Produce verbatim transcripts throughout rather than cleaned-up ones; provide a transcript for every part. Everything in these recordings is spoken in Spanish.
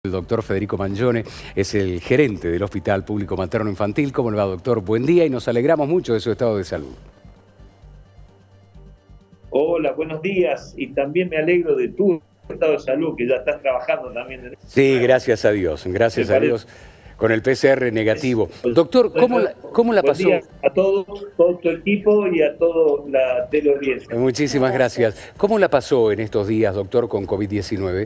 El doctor Federico Mangione es el gerente del Hospital Público Materno Infantil. ¿Cómo le va, doctor? Buen día y nos alegramos mucho de su estado de salud. Hola, buenos días. Y también me alegro de tu estado de salud, que ya estás trabajando también en Sí, gracias a Dios, gracias a Dios, con el P C R negativo. Doctor, ¿cómo la, cómo la Buen pasó? día a todos, todo tu equipo y a toda la teleaudiencia. Muchísimas gracias. ¿Cómo la pasó en estos días, doctor, con COVID diecinueve?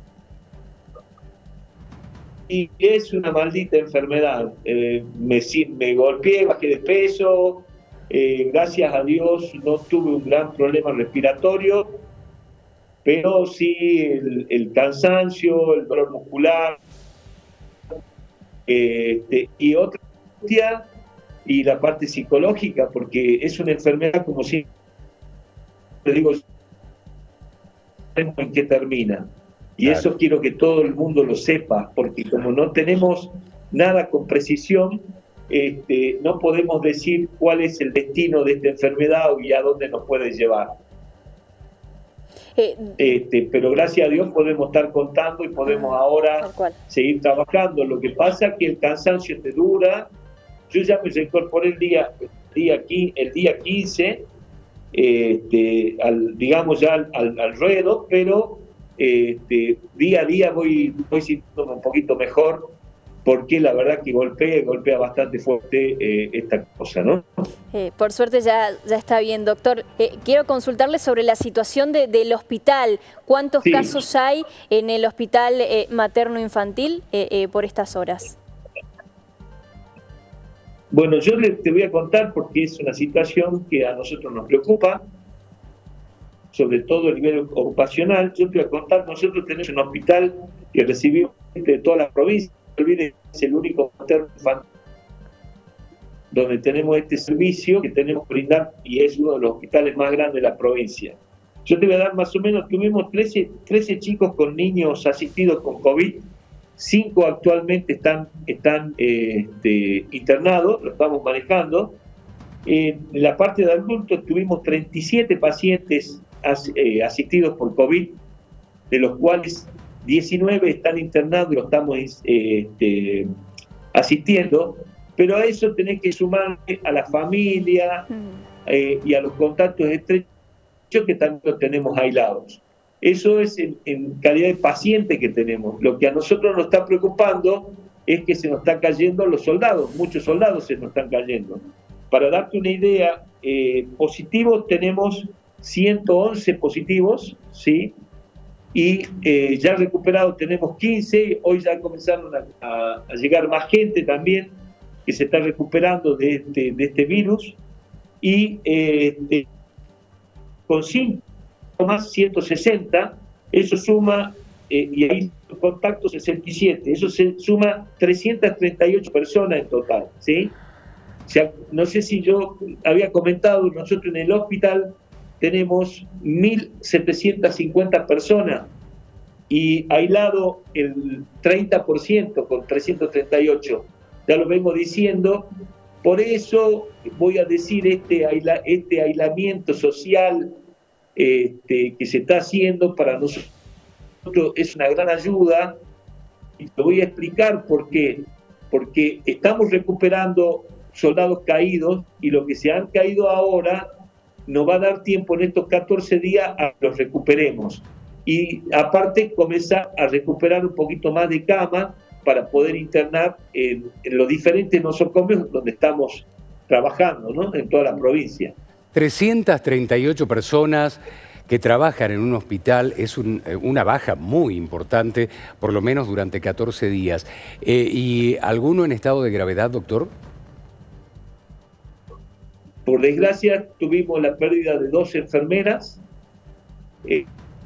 Y es una maldita enfermedad. Eh, me, me golpeé, bajé de peso. Eh, gracias a Dios no tuve un gran problema respiratorio, pero sí el, el cansancio, el dolor muscular, eh, y otra y la parte psicológica, porque es una enfermedad, como siempre digo, en qué termina. Y claro, eso quiero que todo el mundo lo sepa, porque como no tenemos nada con precisión, este, no podemos decir cuál es el destino de esta enfermedad y a dónde nos puede llevar. Eh, este, pero gracias a Dios podemos estar contando y podemos ah, ahora seguir trabajando. Lo que pasa es que el cansancio te dura. Yo ya me reincorporé el día, el día, el día quince, este, al, digamos ya al, al, al ruedo, pero este, día a día voy, voy sintiéndome un poquito mejor, porque la verdad que golpea, golpea bastante fuerte eh, esta cosa, ¿no? Eh, por suerte ya, ya está bien, doctor. Eh, quiero consultarle sobre la situación de, del hospital. ¿Cuántos sí. casos hay en el hospital eh, materno-infantil eh, eh, por estas horas? Bueno, yo te voy a contar porque es una situación que a nosotros nos preocupa, sobre todo a nivel ocupacional. Yo te voy a contar, nosotros tenemos un hospital que recibimos de toda la provincia. No olviden, es el único materno infantil donde tenemos este servicio que tenemos que brindar y es uno de los hospitales más grandes de la provincia. Yo te voy a dar más o menos, tuvimos trece, trece chicos con niños asistidos con COVID. Cinco actualmente están, están eh, este, internados, lo estamos manejando. Eh, en la parte de adultos tuvimos treinta y siete pacientes as, eh, asistidos por COVID, de los cuales diecinueve están internados y lo estamos eh, este, asistiendo. Pero a eso tenés que sumar a la familia eh, y a los contactos estrechos que también los tenemos aislados. Eso es en, en calidad de paciente que tenemos. Lo que a nosotros nos está preocupando es que se nos están cayendo los soldados, muchos soldados se nos están cayendo. Para darte una idea, eh, positivos tenemos ciento once positivos, ¿sí? Y eh, ya recuperados tenemos quince, hoy ya comenzaron a, a, a llegar más gente también que se está recuperando de este, de este virus, y eh, de, con cinco más ciento sesenta, eso suma, eh, y ahí contactos sesenta y siete, eso se suma trescientas treinta y ocho personas en total, ¿sí? O sea, no sé si yo había comentado, nosotros en el hospital tenemos mil setecientas cincuenta personas y aislado el treinta por ciento con trescientos treinta y ocho, ya lo vengo diciendo. Por eso voy a decir este, aisla, este aislamiento social Este, que se está haciendo para nosotros es una gran ayuda, y te voy a explicar por qué. Porque estamos recuperando soldados caídos y los que se han caído ahora nos va a dar tiempo en estos catorce días a que los recuperemos, y aparte comenzar a recuperar un poquito más de cama para poder internar en, en los diferentes nosocomios donde estamos trabajando, ¿no? En toda la provincia. trescientas treinta y ocho personas que trabajan en un hospital es un, una baja muy importante, por lo menos durante catorce días. Eh, ¿Y alguno en estado de gravedad, doctor? Por desgracia, tuvimos la pérdida de dos enfermeras. Eh,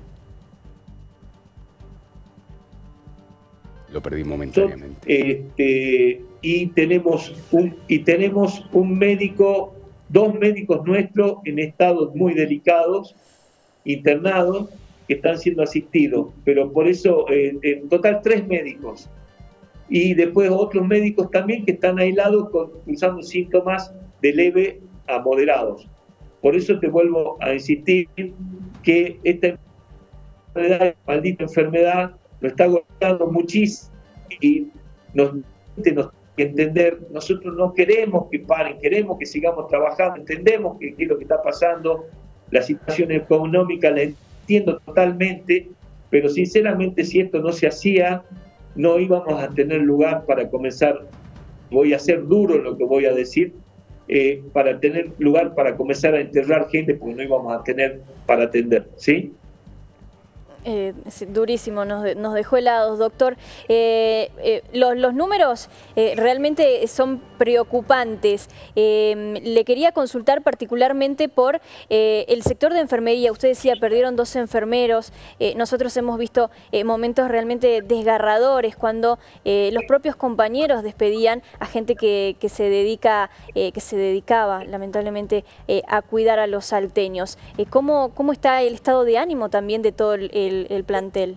Lo perdí momentáneamente. Este, y, tenemos un, y tenemos un médico... Dos médicos nuestros en estados muy delicados, internados, que están siendo asistidos, pero por eso eh, en total tres médicos. Y después otros médicos también que están aislados con, usando síntomas de leve a moderados. Por eso te vuelvo a insistir que esta enfermedad, maldita enfermedad, nos está golpeando muchísimo y nos, nos tiene que entender, nosotros no queremos que paren, queremos que sigamos trabajando, entendemos qué es lo que está pasando, la situación económica la entiendo totalmente, pero sinceramente si esto no se hacía, no íbamos a tener lugar para comenzar, voy a ser duro en lo que voy a decir, eh, para tener lugar para comenzar a enterrar gente, porque no íbamos a tener para atender, ¿sí? Eh, durísimo, nos, de, nos dejó helados, doctor. Eh, eh, los, los números eh, realmente son preocupantes. Eh, le quería consultar particularmente por eh, el sector de enfermería. Usted decía, perdieron dos enfermeros. Eh, nosotros hemos visto eh, momentos realmente desgarradores cuando eh, los propios compañeros despedían a gente que, que, se, dedica, eh, que se dedicaba, lamentablemente, eh, a cuidar a los salteños. Eh, ¿cómo, ¿Cómo está el estado de ánimo también de todo el, el El, el plantel?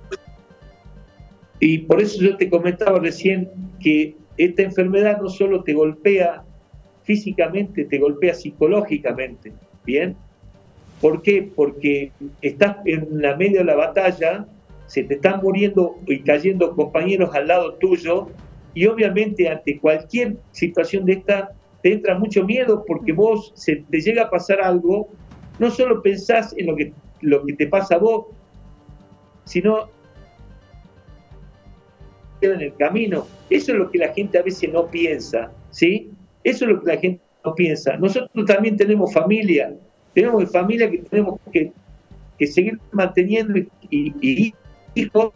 Y por eso yo te comentaba recién que esta enfermedad no solo te golpea físicamente, te golpea psicológicamente, ¿bien? ¿Por qué? Porque estás en la medio de la batalla, se te están muriendo y cayendo compañeros al lado tuyo, y obviamente ante cualquier situación de esta te entra mucho miedo, porque vos, se te llega a pasar algo, no solo pensás en lo que, lo que te pasa a vos, sino en el camino. Eso es lo que la gente a veces no piensa, ¿sí? Eso es lo que la gente no piensa. Nosotros también tenemos familia, tenemos familia que tenemos que, que seguir manteniendo y, y, y hijos.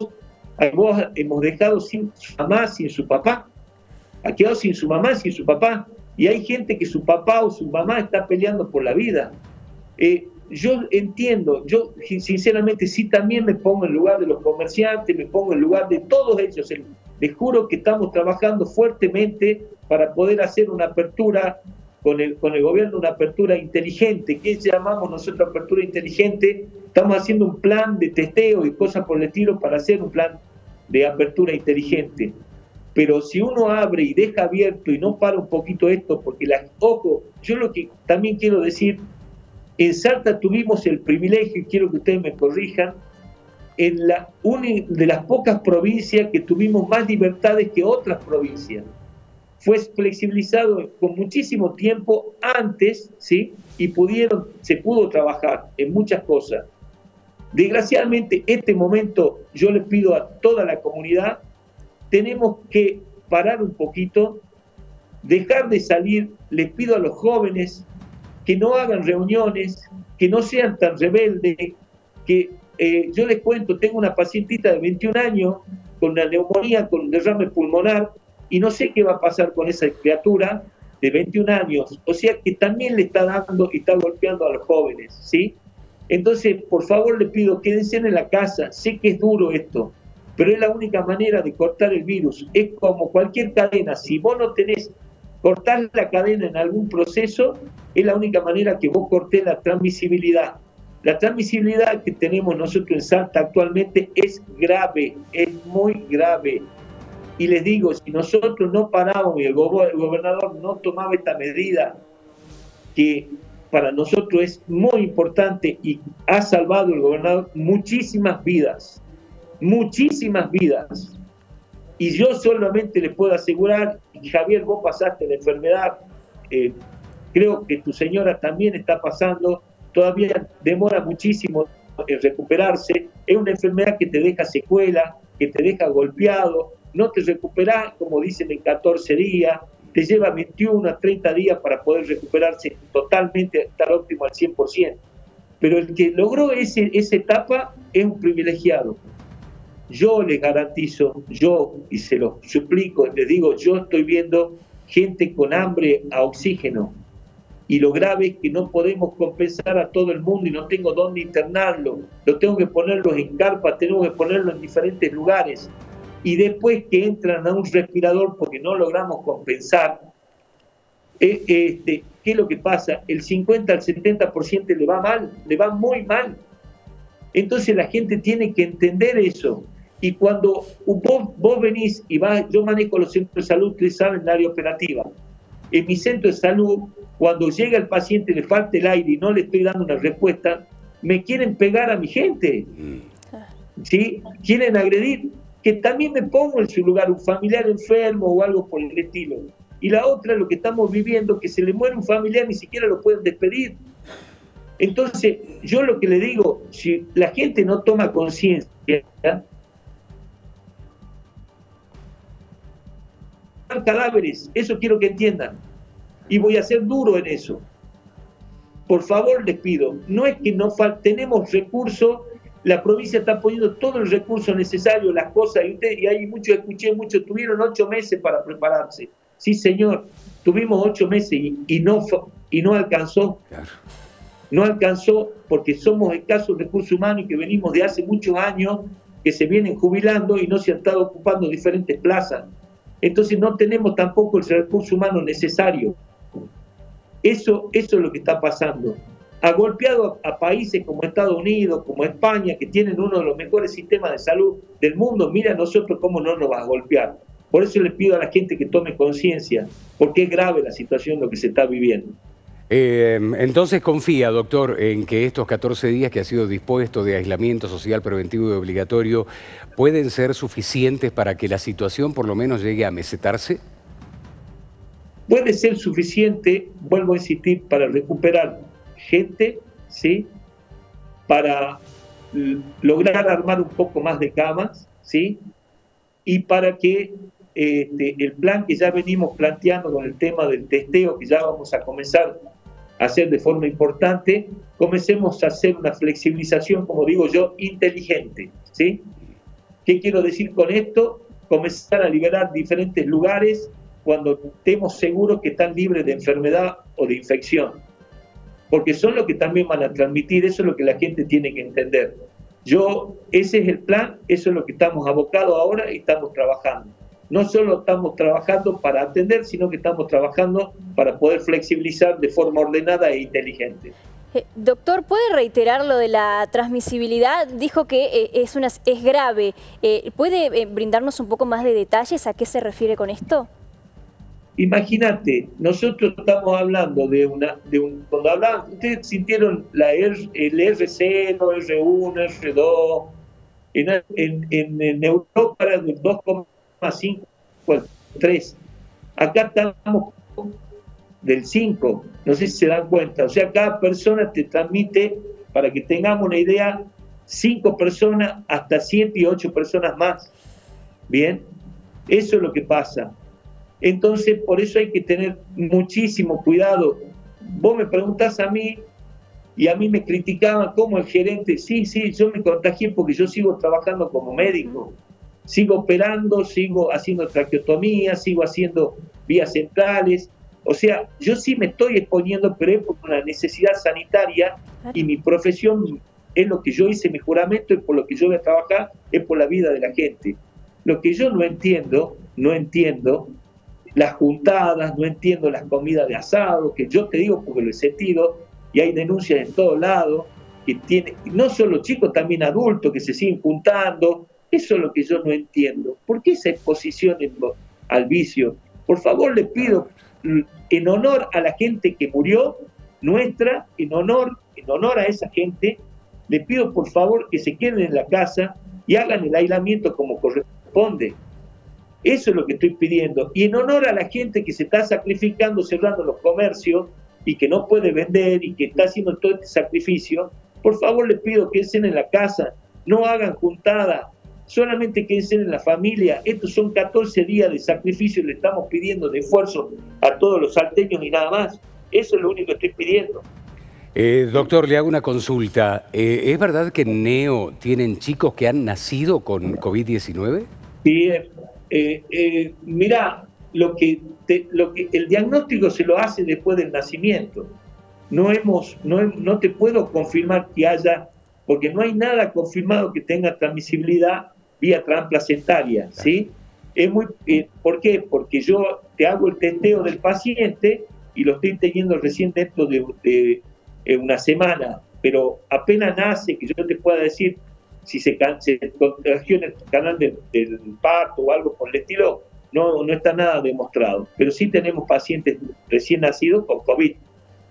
Vos hemos dejado sin su mamá, sin su papá, ha quedado sin su mamá, sin su papá, y hay gente que su papá o su mamá está peleando por la vida. Eh, Yo entiendo, yo sinceramente sí también me pongo en lugar de los comerciantes, me pongo en lugar de todos ellos. Les juro que estamos trabajando fuertemente para poder hacer una apertura con el, con el gobierno, una apertura inteligente. ¿Qué llamamos nosotros apertura inteligente? Estamos haciendo un plan de testeo y cosas por el estilo para hacer un plan de apertura inteligente. Pero si uno abre y deja abierto y no para un poquito esto, porque la, ojo, yo lo que también quiero decir, en Salta tuvimos el privilegio, y quiero que ustedes me corrijan, en la una de las pocas provincias que tuvimos más libertades que otras provincias. Fue flexibilizado con muchísimo tiempo antes, ¿sí? Y pudieron, se pudo trabajar en muchas cosas. Desgraciadamente, este momento, yo le pido a toda la comunidad, tenemos que parar un poquito, dejar de salir, les pido a los jóvenes, que no hagan reuniones, que no sean tan rebeldes, que eh, yo les cuento, tengo una pacientita de veintiún años con una neumonía, con derrame pulmonar, y no sé qué va a pasar con esa criatura de veintiún años, o sea que también le está dando y está golpeando a los jóvenes, ¿sí? Entonces, por favor, les pido, quédense en la casa, sé que es duro esto, pero es la única manera de cortar el virus, es como cualquier cadena, si vos no tenés cortar la cadena en algún proceso, es la única manera que vos cortés la transmisibilidad. La transmisibilidad que tenemos nosotros en Salta actualmente es grave, es muy grave. Y les digo, si nosotros no paramos y el, go el gobernador no tomaba esta medida, que para nosotros es muy importante y ha salvado el gobernador muchísimas vidas, muchísimas vidas. Y yo solamente les puedo asegurar, y Javier, vos pasaste la enfermedad, eh, creo que tu señora también está pasando, todavía demora muchísimo en recuperarse, es una enfermedad que te deja secuela, que te deja golpeado, no te recuperás, como dicen, en catorce días, te lleva veintiuno a treinta días para poder recuperarse totalmente, estar óptimo al cien por ciento. Pero el que logró ese, esa etapa es un privilegiado. Yo les garantizo, yo, y se lo suplico, les digo, yo estoy viendo gente con hambre a oxígeno, y lo grave es que no podemos compensar a todo el mundo y no tengo dónde internarlo, lo tengo que ponerlos en carpas, tengo que ponerlos en diferentes lugares, y después que entran a un respirador porque no logramos compensar, eh, este, ¿qué es lo que pasa? El cincuenta al setenta por ciento le va mal, le va muy mal. Entonces la gente tiene que entender eso. Y cuando vos, vos venís y vas, yo manejo los centros de salud, ustedes saben, el área operativa. En mi centro de salud, cuando llega el paciente, le falta el aire y no le estoy dando una respuesta, me quieren pegar a mi gente. ¿sí? Quieren agredir, que también me pongo en su lugar, un familiar enfermo o algo por el estilo. Y la otra, lo que estamos viviendo, que se le muere un familiar, ni siquiera lo pueden despedir. Entonces, yo lo que le digo, si la gente no toma conciencia, cadáveres, eso quiero que entiendan. Y voy a ser duro en eso. Por favor, les pido, no es que no tenemos recursos, la provincia está poniendo todo el recurso necesario, las cosas, y, usted, y hay muchos, escuché muchos, tuvieron ocho meses para prepararse. Sí, señor, tuvimos ocho meses y, y, no, y no alcanzó. Claro. No alcanzó porque somos escasos recursos humanos y que venimos de hace muchos años que se vienen jubilando y no se han estado ocupando diferentes plazas. Entonces no tenemos tampoco el recurso humano necesario. Eso, eso es lo que está pasando. Ha golpeado a, a países como Estados Unidos, como España, que tienen uno de los mejores sistemas de salud del mundo. Mira a nosotros cómo no nos va a golpear. Por eso les pido a la gente que tome conciencia, porque es grave la situación lo que se está viviendo. Eh, entonces confía, doctor, en que estos catorce días que ha sido dispuesto de aislamiento social preventivo y obligatorio pueden ser suficientes para que la situación por lo menos llegue a mesetarse. Puede ser suficiente, vuelvo a insistir, para recuperar gente, ¿sí? Para lograr armar un poco más de camas, ¿sí? Y para que este, el plan que ya venimos planteando con el tema del testeo, que ya vamos a comenzar a hacer de forma importante, comencemos a hacer una flexibilización, como digo yo, inteligente, ¿sí? ¿Qué quiero decir con esto? Comenzar a liberar diferentes lugares cuando estemos seguros que están libres de enfermedad o de infección, porque son los que también van a transmitir, eso es lo que la gente tiene que entender. Yo, ese es el plan, eso es lo que estamos abocados ahora y estamos trabajando. No solo estamos trabajando para atender, sino que estamos trabajando para poder flexibilizar de forma ordenada e inteligente. Eh, doctor, ¿puede reiterar lo de la transmisibilidad? Dijo que eh, es, una, es grave. Eh, ¿Puede eh, brindarnos un poco más de detalles? ¿A qué se refiere con esto? Imagínate, nosotros estamos hablando de una, de un, cuando hablaban, ustedes sintieron la R, el R cero, R uno, R dos, en, en, en, en Europa era del dos coma cinco al tres, acá estamos del cinco, no sé si se dan cuenta, o sea, cada persona te transmite, para que tengamos una idea, cinco personas hasta siete y ocho personas más, ¿bien? Eso es lo que pasa. Entonces, por eso hay que tener muchísimo cuidado. Vos me preguntás a mí, y a mí me criticaban como el gerente, sí, sí, yo me contagié porque yo sigo trabajando como médico, sigo operando, sigo haciendo traqueotomía, sigo haciendo vías centrales, o sea, yo sí me estoy exponiendo, pero es por una necesidad sanitaria y mi profesión es lo que yo hice, mi juramento, y por lo que yo voy a trabajar es por la vida de la gente. Lo que yo no entiendo, no entiendo, las juntadas, no entiendo las comidas de asado, que yo te digo porque lo he sentido, y hay denuncias en todos lados, que tiene, no solo chicos, también adultos que se siguen juntando. Eso es lo que yo no entiendo. ¿Por qué esa exposición en, al vicio? Por favor, le pido, en honor a la gente que murió, nuestra, en honor, en honor a esa gente, le pido por favor que se queden en la casa y hagan el aislamiento como corresponde. Eso es lo que estoy pidiendo. Y en honor a la gente que se está sacrificando, cerrando los comercios y que no puede vender y que está haciendo todo este sacrificio, por favor les pido que queden en la casa, no hagan juntada, solamente queden en la familia. Estos son catorce días de sacrificio y le estamos pidiendo de esfuerzo a todos los salteños y nada más. Eso es lo único que estoy pidiendo. Eh, doctor, le hago una consulta. Eh, ¿Es verdad que en Neo tienen chicos que han nacido con COVID diecinueve? Sí, eh, eh, mirá, lo que, te, lo que el diagnóstico se lo hace después del nacimiento. No, hemos, no, no te puedo confirmar que haya, porque no hay nada confirmado que tenga transmisibilidad vía transplacentaria, ¿sí? Es muy, eh, ¿por qué? Porque yo te hago el testeo del paciente y lo estoy teniendo recién dentro de, de, de una semana, pero apenas nace, que yo te pueda decir si se, se contagió en el canal del, del parto o algo por el estilo, no, no está nada demostrado. Pero sí tenemos pacientes recién nacidos con COVID.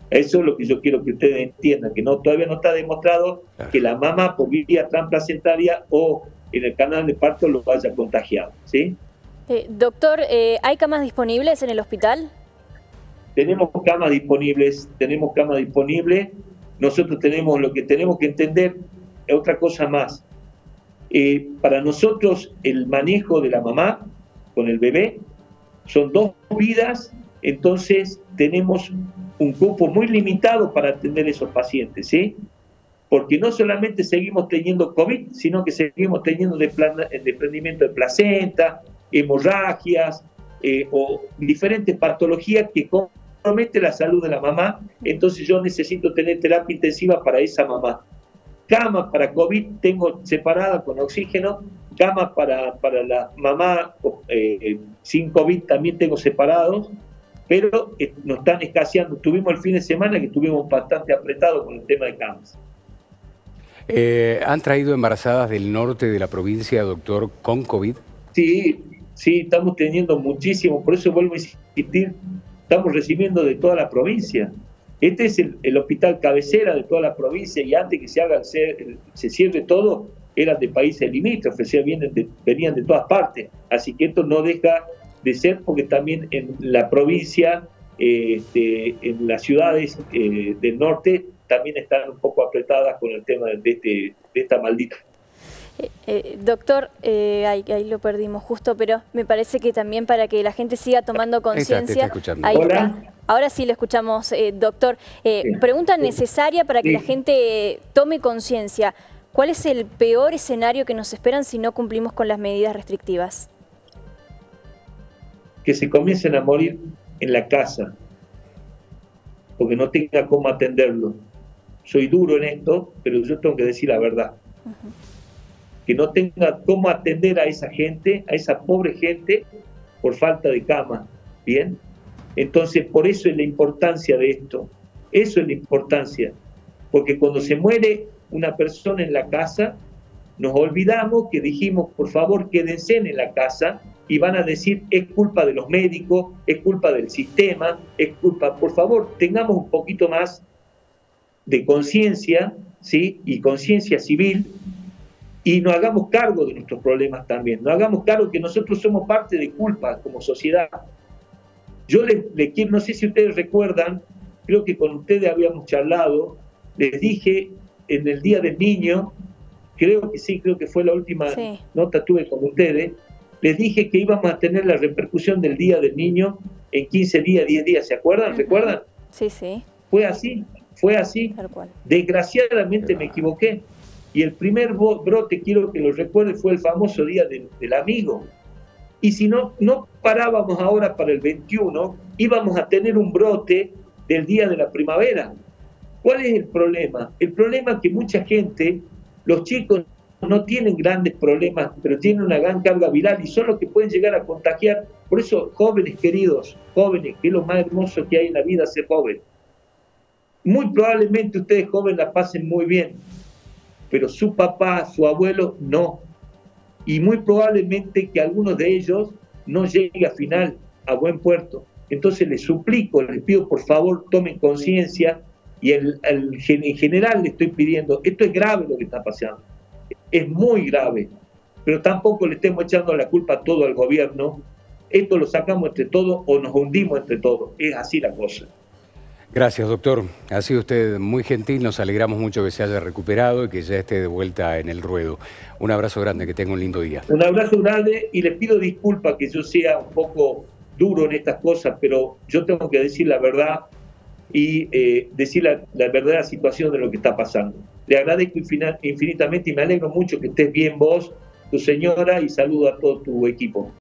Eso es lo que yo quiero que ustedes entiendan, que no todavía no está demostrado claro. que la mamá por vía transplacentaria o en el canal de parto lo haya contagiado, ¿sí? Eh, doctor, eh, ¿hay camas disponibles en el hospital? Tenemos camas disponibles, tenemos camas disponibles. Nosotros tenemos, lo que tenemos que entender es otra cosa más. Eh, para nosotros el manejo de la mamá con el bebé son dos vidas, entonces tenemos un cupo muy limitado para atender a esos pacientes, ¿sí? Porque no solamente seguimos teniendo COVID, sino que seguimos teniendo desprendimiento de placenta, hemorragias eh, o diferentes patologías que comprometen la salud de la mamá. Entonces yo necesito tener terapia intensiva para esa mamá. Camas para COVID tengo separada con oxígeno, camas para, para la mamá eh, sin COVID también tengo separados, pero eh, nos están escaseando. Tuvimos el fin de semana que estuvimos bastante apretados con el tema de camas. Eh, ¿Han traído embarazadas del norte de la provincia, doctor, con COVID? Sí, sí, estamos teniendo muchísimo, por eso vuelvo a insistir, estamos recibiendo de toda la provincia. Este es el, el hospital cabecera de toda la provincia y antes que se haga se, se cierre todo, eran de países limítrofes, o sea, vienen de, venían de todas partes. Así que esto no deja de ser porque también en la provincia, eh, este, en las ciudades eh, del norte, también están un poco apretadas con el tema de, este, de esta maldita. Eh, eh, doctor, eh, ahí, ahí lo perdimos justo, pero me parece que también para que la gente siga tomando conciencia... Ahí Hola. está. Ahora sí lo escuchamos, eh, doctor. Eh, sí. Pregunta necesaria para que sí. la gente tome conciencia. ¿Cuál es el peor escenario que nos esperan si no cumplimos con las medidas restrictivas? Que se comiencen a morir en la casa, porque no tenga cómo atenderlo. Soy duro en esto, pero yo tengo que decir la verdad. Uh-huh. Que no tenga cómo atender a esa gente, a esa pobre gente, por falta de cama, ¿bien? Entonces, por eso es la importancia de esto. Eso es la importancia. Porque cuando se muere una persona en la casa, nos olvidamos que dijimos, por favor, quédense en la casa, y van a decir, es culpa de los médicos, es culpa del sistema, es culpa... Por favor, tengamos un poquito más de conciencia, ¿sí? Y conciencia civil, y nos hagamos cargo de nuestros problemas también. Nos hagamos cargo que nosotros somos parte de culpa como sociedad. Yo les, les quiero, no sé si ustedes recuerdan, creo que con ustedes habíamos charlado, les dije en el Día del Niño, creo que sí, creo que fue la última sí. nota tuve con ustedes, les dije que íbamos a tener la repercusión del Día del Niño en quince días, diez días, ¿se acuerdan? Uh-huh. ¿Recuerdan? Sí, sí. Fue así, fue así. Tal cual. Desgraciadamente me equivoqué. Y el primer brote, quiero que lo recuerde, fue el famoso Día del, del Amigo. Y si no, no parábamos ahora para el veintiuno, íbamos a tener un brote del Día de la Primavera. ¿Cuál es el problema? El problema es que mucha gente, los chicos no tienen grandes problemas, pero tienen una gran carga viral y son los que pueden llegar a contagiar. Por eso, jóvenes queridos, jóvenes, que es lo más hermoso que hay en la vida, ser joven. Muy probablemente ustedes jóvenes la pasen muy bien, pero su papá, su abuelo, no. Y muy probablemente que algunos de ellos no llegue a final, a buen puerto. Entonces les suplico, les pido por favor tomen conciencia y el, el, en general le estoy pidiendo, esto es grave lo que está pasando, es muy grave, pero tampoco le estemos echando la culpa todo al gobierno, esto lo sacamos entre todos o nos hundimos entre todos, es así la cosa. Gracias, doctor. Ha sido usted muy gentil, nos alegramos mucho que se haya recuperado y que ya esté de vuelta en el ruedo. Un abrazo grande, que tenga un lindo día. Un abrazo grande y les pido disculpas que yo sea un poco duro en estas cosas, pero yo tengo que decir la verdad y eh, decir la, la verdadera situación de lo que está pasando. Le agradezco infinitamente y me alegro mucho que estés bien vos, tu señora, y saludo a todo tu equipo.